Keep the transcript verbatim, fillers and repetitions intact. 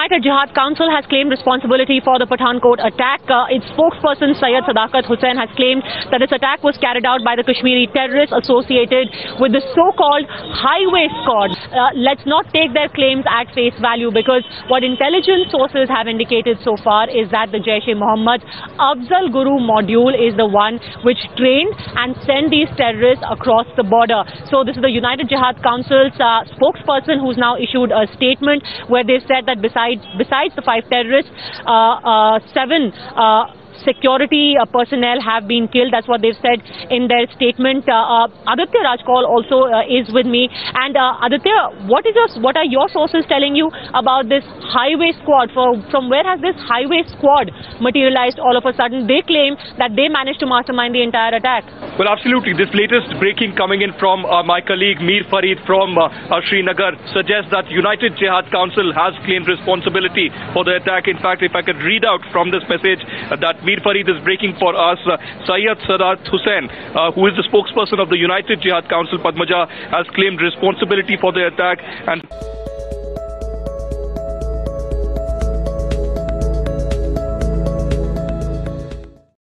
United Jihad Council has claimed responsibility for the Pathankot attack. Uh, its spokesperson Syed Sadakat Hussain has claimed that this attack was carried out by the Kashmiri terrorists associated with the so-called Highway Squad. Uh, let's not take their claims at face value, because what intelligence sources have indicated so far is that the Jaish-e-Mohammed Afzal Guru module is the one which trained and sent these terrorists across the border. So this is the United Jihad Council's uh, spokesperson who's now issued a statement where they said that besides besides the five terrorists, uh, uh, seven uh, security uh, personnel have been killed. That's what they've said in their statement. Uh, uh, Aditya Rajkol also uh, is with me. And uh, Aditya, what is your, what are your sources telling you about this highway squad? For, from where has this highway squad materialized all of a sudden? They claim that they managed to mastermind the entire attack. Well, absolutely. This latest breaking coming in from uh, my colleague Mir Farid from uh, uh, Srinagar suggests that United Jihad Council has claimed responsibility for the attack. In fact, if I could read out from this message uh, that Mir Farid is breaking for us, uh, Syed Sadakat Hussain, uh, who is the spokesperson of the United Jihad Council, Padmaja, has claimed responsibility for the attack. And